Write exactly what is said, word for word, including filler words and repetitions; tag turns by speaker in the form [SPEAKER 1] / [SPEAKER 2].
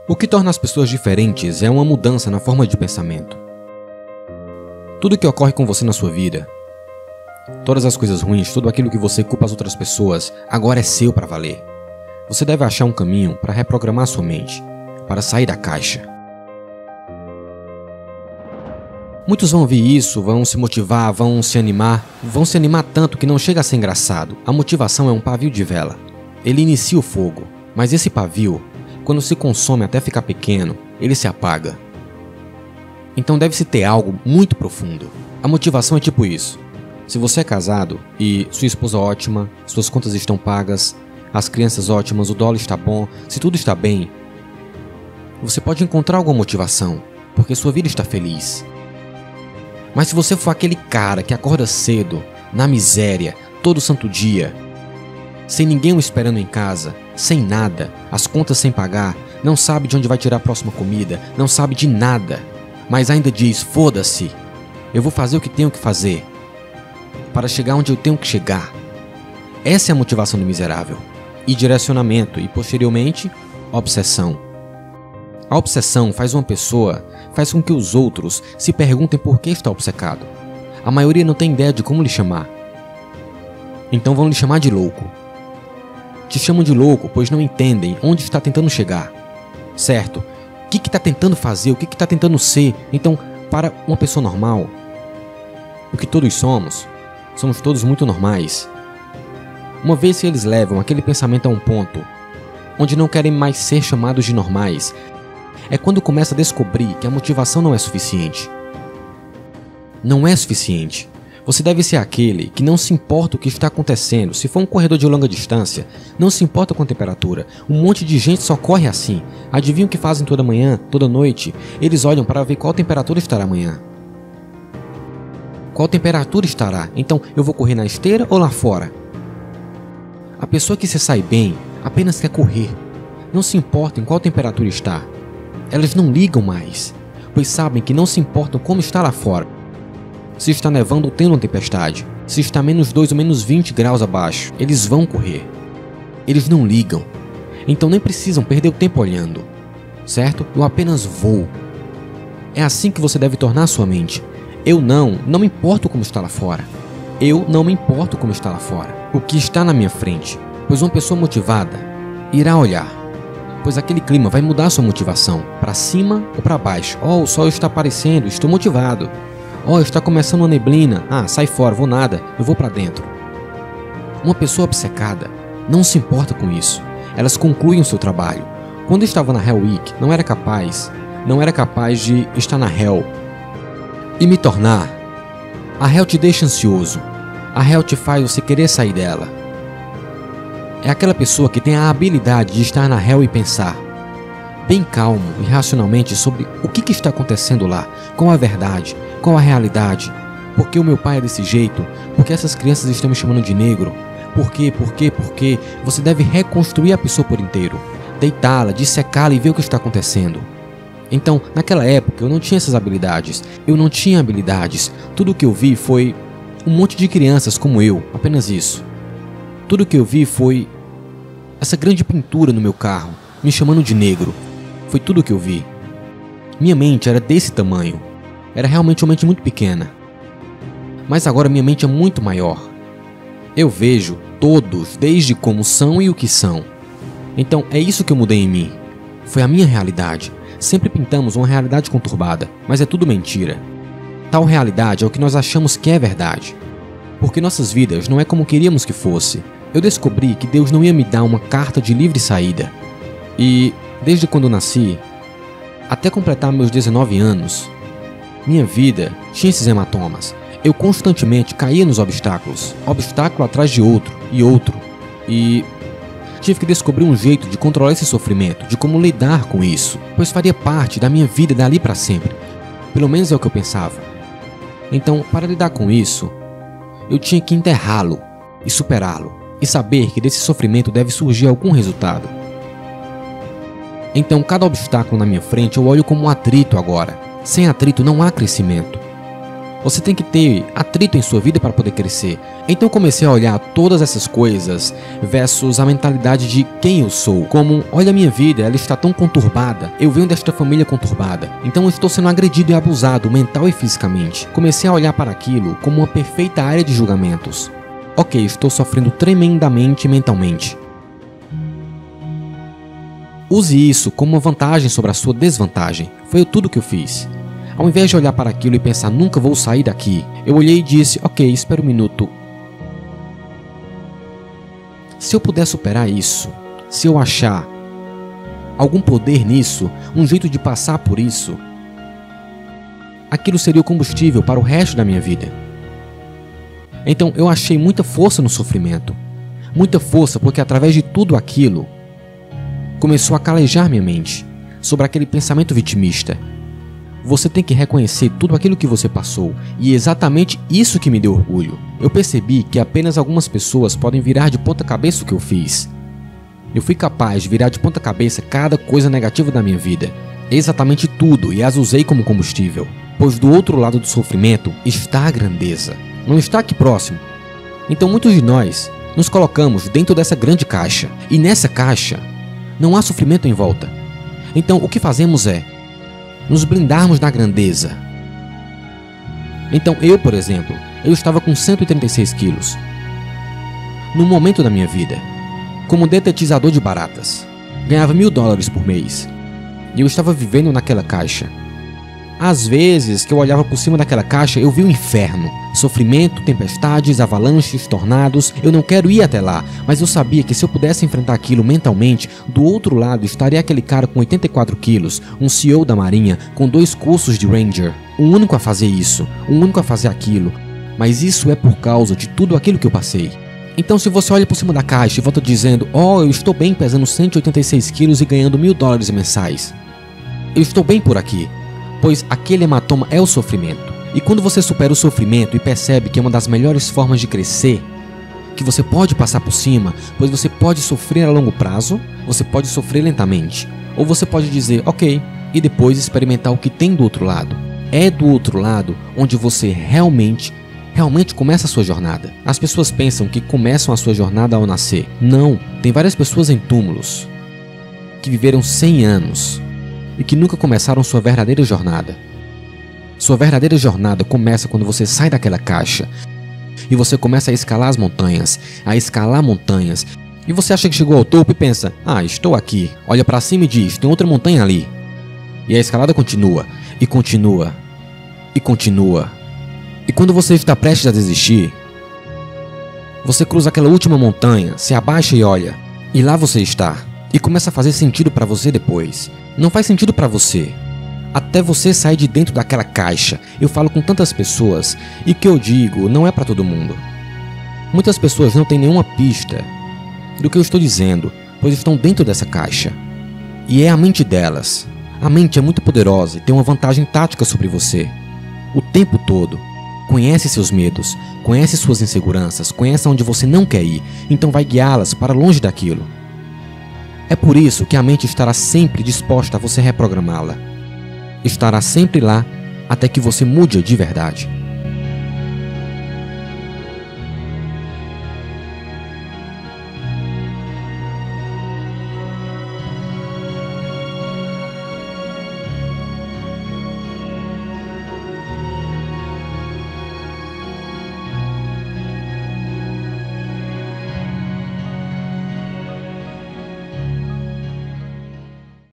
[SPEAKER 1] O que torna as pessoas diferentes é uma mudança na forma de pensamento. Tudo que ocorre com você na sua vida, todas as coisas ruins, tudo aquilo que você culpa as outras pessoas, agora é seu para valer. Você deve achar um caminho para reprogramar sua mente, para sair da caixa. Muitos vão ouvir isso, vão se motivar, vão se animar, vão se animar tanto que não chega a ser engraçado. A motivação é um pavio de vela. Ele inicia o fogo, mas esse pavio, quando se consome até ficar pequeno, ele se apaga. Então deve-se ter algo muito profundo. A motivação é tipo isso. Se você é casado e sua esposa ótima, suas contas estão pagas, as crianças ótimas, o dólar está bom, se tudo está bem, você pode encontrar alguma motivação, porque sua vida está feliz. Mas se você for aquele cara que acorda cedo, na miséria, todo santo dia, sem ninguém o esperando em casa, sem nada, as contas sem pagar, não sabe de onde vai tirar a próxima comida, não sabe de nada, mas ainda diz, foda-se, eu vou fazer o que tenho que fazer, para chegar onde eu tenho que chegar. Essa é a motivação do miserável. E direcionamento, e posteriormente, obsessão. A obsessão faz uma pessoa, faz com que os outros se perguntem por que está obcecado. A maioria não tem ideia de como lhe chamar. Então vão lhe chamar de louco. Te chamam de louco, pois não entendem onde está tentando chegar. Certo? O que está tentando fazer, o que está tentando ser. Então, para uma pessoa normal, o que todos somos, somos todos muito normais. Uma vez que eles levam aquele pensamento a um ponto onde não querem mais ser chamados de normais, é quando começa a descobrir que a motivação não é suficiente. Não é suficiente. Você deve ser aquele que não se importa o que está acontecendo. Se for um corredor de longa distância, não se importa com a temperatura. Um monte de gente só corre assim. Adivinha o que fazem toda manhã, toda noite? Eles olham para ver qual temperatura estará amanhã. Qual temperatura estará? Então eu vou correr na esteira ou lá fora? A pessoa que se sai bem apenas quer correr. Não se importa em qual temperatura está. Elas não ligam mais, pois sabem que não se importam como está lá fora. Se está nevando ou tendo uma tempestade, se está menos dois ou menos vinte graus abaixo, eles vão correr. Eles não ligam. Então nem precisam perder o tempo olhando. Certo? Eu apenas vou. É assim que você deve tornar sua mente. Eu não, não me importo como está lá fora. Eu não me importo como está lá fora. O que está na minha frente. Pois uma pessoa motivada irá olhar. Pois aquele clima vai mudar sua motivação. Para cima ou para baixo. Oh, o sol está aparecendo, estou motivado. Oh, está começando uma neblina. Ah, sai fora, vou nada, eu vou para dentro. Uma pessoa obcecada não se importa com isso. Elas concluem o seu trabalho. Quando eu estava na Hell Week, não era capaz, não era capaz de estar na Hell e me tornar. A Hell te deixa ansioso. A Hell te faz você querer sair dela. É aquela pessoa que tem a habilidade de estar na Hell e pensar bem calmo e racionalmente sobre o que, que está acontecendo lá, qual a verdade, qual a realidade, por que o meu pai é desse jeito, por que essas crianças estão me chamando de negro, por quê, por quê, por quê. Você deve reconstruir a pessoa por inteiro, deitá-la, dissecá-la e ver o que está acontecendo. Então, naquela época eu não tinha essas habilidades, eu não tinha habilidades, tudo o que eu vi foi um monte de crianças como eu, apenas isso. Tudo o que eu vi foi essa grande pintura no meu carro, me chamando de negro. Foi tudo o que eu vi. Minha mente era desse tamanho. Era realmente uma mente muito pequena. Mas agora minha mente é muito maior. Eu vejo todos, desde como são e o que são. Então é isso que eu mudei em mim. Foi a minha realidade. Sempre pintamos uma realidade conturbada, mas é tudo mentira. Tal realidade é o que nós achamos que é verdade. Porque nossas vidas não é como queríamos que fosse. Eu descobri que Deus não ia me dar uma carta de livre saída. E, desde quando eu nasci, até completar meus dezenove anos, minha vida tinha esses hematomas. Eu constantemente caía nos obstáculos, obstáculo atrás de outro, e outro. E tive que descobrir um jeito de controlar esse sofrimento, de como lidar com isso, pois faria parte da minha vida dali para sempre. Pelo menos é o que eu pensava. Então, para lidar com isso, eu tinha que enterrá-lo e superá-lo, e saber que desse sofrimento deve surgir algum resultado. Então, cada obstáculo na minha frente eu olho como um atrito agora. Sem atrito não há crescimento. Você tem que ter atrito em sua vida para poder crescer. Então eu comecei a olhar todas essas coisas versus a mentalidade de quem eu sou. Como, olha a minha vida, ela está tão conturbada. Eu venho desta família conturbada. Então eu estou sendo agredido e abusado mental e fisicamente. Comecei a olhar para aquilo como uma perfeita área de julgamentos. Ok, estou sofrendo tremendamente mentalmente. Use isso como uma vantagem sobre a sua desvantagem. Foi tudo que eu fiz. Ao invés de olhar para aquilo e pensar, nunca vou sair daqui, eu olhei e disse, ok, espera um minuto. Se eu puder superar isso, se eu achar algum poder nisso, um jeito de passar por isso, aquilo seria o combustível para o resto da minha vida. Então eu achei muita força no sofrimento. Muita força porque através de tudo aquilo, começou a calejar minha mente sobre aquele pensamento vitimista. Você tem que reconhecer tudo aquilo que você passou, e é exatamente isso que me deu orgulho. Eu percebi que apenas algumas pessoas podem virar de ponta cabeça o que eu fiz. Eu fui capaz de virar de ponta cabeça cada coisa negativa da minha vida, exatamente tudo, e as usei como combustível. Pois do outro lado do sofrimento está a grandeza, não está aqui próximo. Então muitos de nós nos colocamos dentro dessa grande caixa, e nessa caixa não há sofrimento em volta. Então o que fazemos é nos blindarmos da grandeza. Então eu, por exemplo, eu estava com cento e trinta e seis quilos. No momento da minha vida, como detetizador de baratas, ganhava mil dólares por mês. E eu estava vivendo naquela caixa. Às vezes que eu olhava por cima daquela caixa, eu vi o inferno. Sofrimento, tempestades, avalanches, tornados. Eu não quero ir até lá, mas eu sabia que se eu pudesse enfrentar aquilo mentalmente, do outro lado estaria aquele cara com oitenta e quatro quilos, um C E O da Marinha, com dois cursos de Ranger. O único a fazer isso, o único a fazer aquilo. Mas isso é por causa de tudo aquilo que eu passei. Então se você olha por cima da caixa e volta dizendo, oh, eu estou bem pesando cento e oitenta e seis quilos e ganhando mil dólares mensais. Eu estou bem por aqui. Pois aquele hematoma é o sofrimento. E quando você supera o sofrimento e percebe que é uma das melhores formas de crescer, que você pode passar por cima, pois você pode sofrer a longo prazo, você pode sofrer lentamente, ou você pode dizer, ok, e depois experimentar o que tem do outro lado. É do outro lado onde você realmente, realmente começa a sua jornada. As pessoas pensam que começam a sua jornada ao nascer. Não, tem várias pessoas em túmulos que viveram cem anos e que nunca começaram sua verdadeira jornada. Sua verdadeira jornada começa quando você sai daquela caixa e você começa a escalar as montanhas, a escalar montanhas, e você acha que chegou ao topo e pensa, ah, estou aqui, olha para cima e diz, tem outra montanha ali. E a escalada continua, e continua, e continua. E quando você está prestes a desistir, você cruza aquela última montanha, se abaixa e olha, e lá você está. E começa a fazer sentido para você depois. Não faz sentido para você até você sair de dentro daquela caixa. Eu falo com tantas pessoas e o que eu digo não é para todo mundo. Muitas pessoas não têm nenhuma pista do que eu estou dizendo, pois estão dentro dessa caixa. E é a mente delas. A mente é muito poderosa e tem uma vantagem tática sobre você. O tempo todo. Conhece seus medos, conhece suas inseguranças, conhece onde você não quer ir, então vai guiá-las para longe daquilo. É por isso que a mente estará sempre disposta a você reprogramá-la. Estará sempre lá até que você mude de verdade.